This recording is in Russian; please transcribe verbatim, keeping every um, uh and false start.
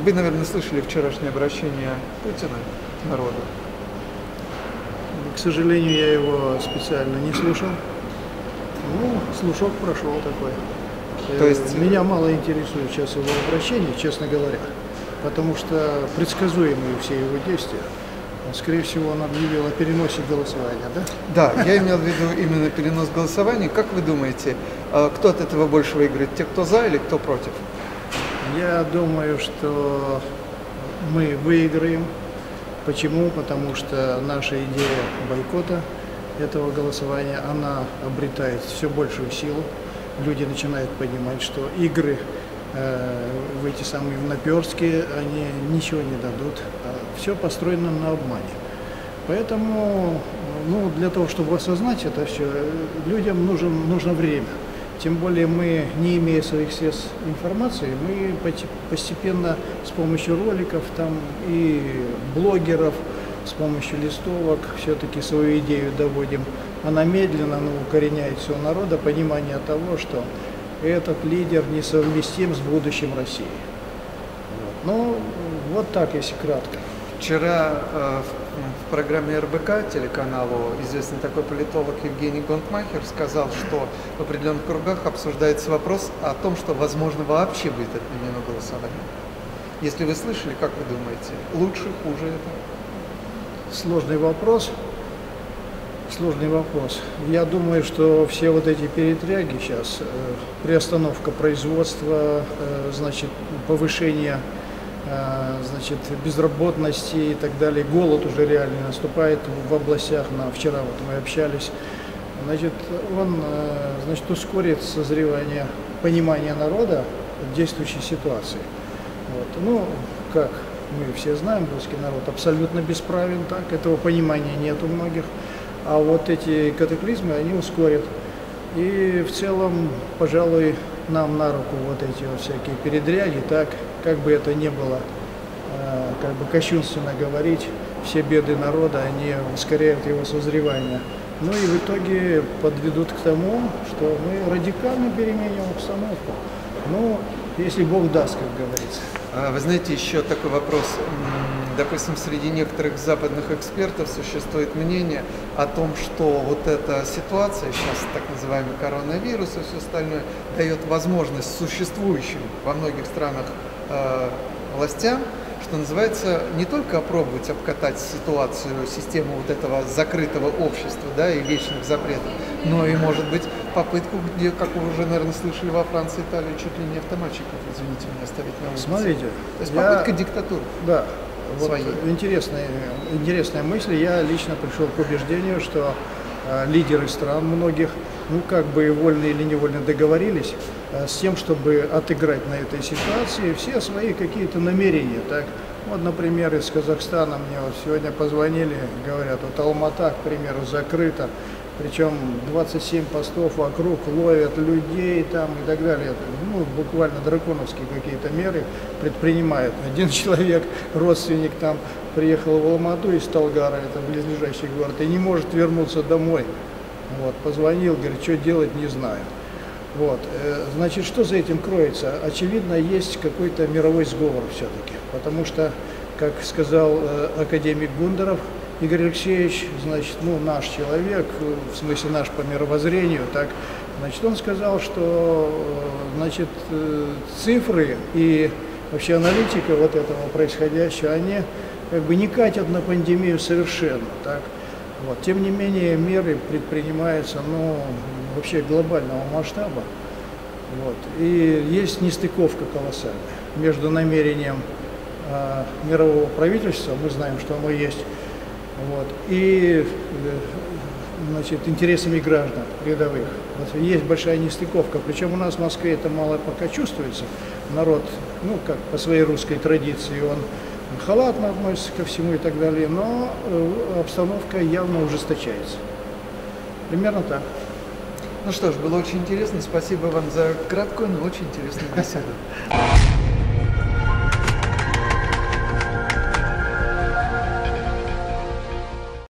Вы, наверное, слышали вчерашнее обращение Путина к народу? К сожалению, я его специально не слушал. Ну, слушок прошел такой. То есть... Меня мало интересует сейчас его обращение, честно говоря, потому что предсказуемые все его действия. Скорее всего, он объявил о переносе голосования, да? Да, я имел в виду именно перенос голосования. Как вы думаете, кто от этого больше выиграет? Те, кто за или кто против? Я думаю, что мы выиграем. Почему? Потому что наша идея бойкота этого голосования, она обретает все большую силу. Люди начинают понимать, что игры э, в эти самые наперстки, они ничего не дадут. Все построено на обмане. Поэтому, ну, для того, чтобы осознать это все, людям нужен, нужно время. Тем более мы, не имея своих средств информации, мы постепенно с помощью роликов там, и блогеров, с помощью листовок все-таки свою идею доводим. Она медленно, но укореняется у народа понимание того, что этот лидер несовместим с будущим России. Вот. Ну, вот так, если кратко. Вчера э, в программе эр бэ ка телеканалу известный такой политолог Евгений Гонтмахер сказал, что в определенных кругах обсуждается вопрос о том, что, возможно, вообще будет отменено голосование. Если вы слышали, как вы думаете, лучше, хуже это? Сложный вопрос. Сложный вопрос. Я думаю, что все вот эти перетряги сейчас, э, приостановка производства, э, значит, повышение значит, безработности и так далее, голод уже реально наступает в областях, на, вчера вот мы общались, значит, он, значит, ускорит созревание, понимание народа действующей ситуации. Вот. Ну, как мы все знаем, русский народ абсолютно бесправен, так, этого понимания нет у многих, а вот эти катаклизмы, они ускорят. И в целом, пожалуй, нам на руку вот эти вот всякие передряги, так, как бы это ни было, э, как бы кощунственно говорить, все беды народа, они ускоряют его созревание. Ну и в итоге подведут к тому, что мы радикально переменим обстановку. Ну, если Бог даст, как говорится. Вы знаете, еще такой вопрос. Допустим, среди некоторых западных экспертов существует мнение о том, что вот эта ситуация, сейчас так называемый коронавирус и все остальное, дает возможность существующим во многих странах э, властям, что называется, не только опробовать обкатать ситуацию, систему вот этого закрытого общества, да, и вечных запретов, но и, может быть, попытку, где, как вы уже, наверное, слышали, во Франции, Италии, чуть ли не автоматчиков, извините меня, оставить на улице. Смотрите. То есть я... попытка диктатуры. Да. Вот интересная, интересная мысль. Я лично пришел к убеждению, что э, лидеры стран многих, ну как бы вольно или невольно договорились э, с тем, чтобы отыграть на этой ситуации все свои какие-то намерения. Так? Вот, например, из Казахстана мне вот сегодня позвонили, говорят, вот Алмата, к примеру, закрыта, причем двадцать семь постов вокруг ловят людей там и так далее. Ну, буквально драконовские какие-то меры предпринимают. Один человек, родственник там, приехал в Алмату из Талгара, это близлежащий город, и не может вернуться домой. Вот, позвонил, говорит, что делать, не знаю. Вот, значит, что за этим кроется? Очевидно, есть какой-то мировой сговор все-таки, потому что, как сказал академик Гундаров, Игорь Алексеевич, значит, ну, наш человек, в смысле наш по мировоззрению, так, значит, он сказал, что, значит, цифры и вообще аналитика вот этого происходящего, они как бы не катят на пандемию совершенно, так. Вот. Тем не менее, меры предпринимаются, ну, вообще глобального масштаба, вот. И есть нестыковка колоссальная между намерением э, мирового правительства, мы знаем, что оно есть, вот, и, значит, интересами граждан рядовых. Вот, есть большая нестыковка, причем у нас в Москве это мало пока чувствуется. Народ, ну, как по своей русской традиции, он халатно относится ко всему и так далее, но обстановка явно ужесточается. Примерно так. Ну что ж, было очень интересно. Спасибо вам за краткую, но очень интересную беседу.